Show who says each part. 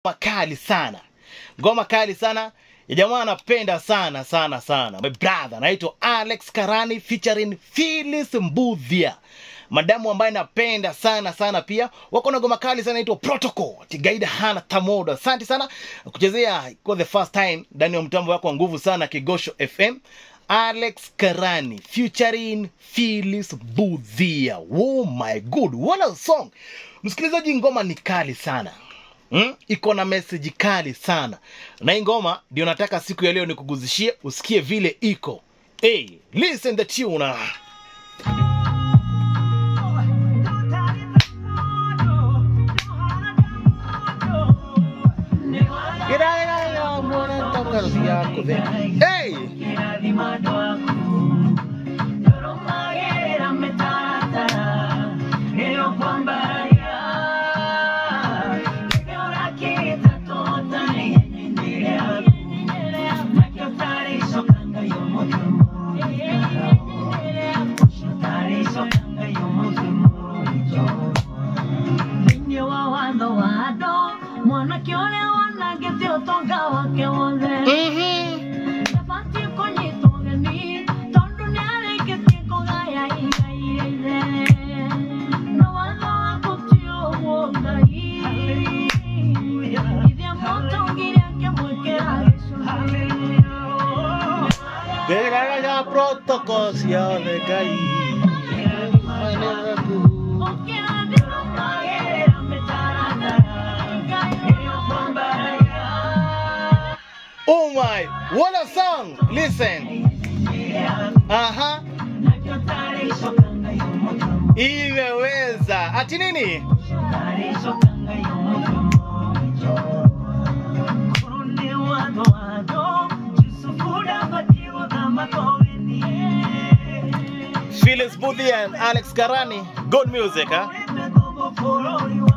Speaker 1: kali sana. Ngoma kali sana. Ya jamaa anapenda sana sana sana. My brother anaitwa Alex Karani featuring Phyllis Mbuthia. Madamu ambaye napenda sana sana pia. Wako na ngoma kali sana inaitwa Protocol. Tigaida hana tamoda. Asante sana kuchezea kwa the first time ndani ya mtambo wako wa nguvu sana Kigosho FM. Alex Karani featuring Phyllis Mbuthia. Oh my god, what a song. Msikilizaji, ngoma ni kali sana. Iko na message kali sana. Na hii ngoma ndio nataka siku ya leo nikuguzishie usikie vile iko. Hey, listen the tune. Hey! Era protocol ya de caí. Oh my, what a song! Listen. Imeweza. Ati nini? Phyllis Mbuthia and Alex Karani. Good music, huh?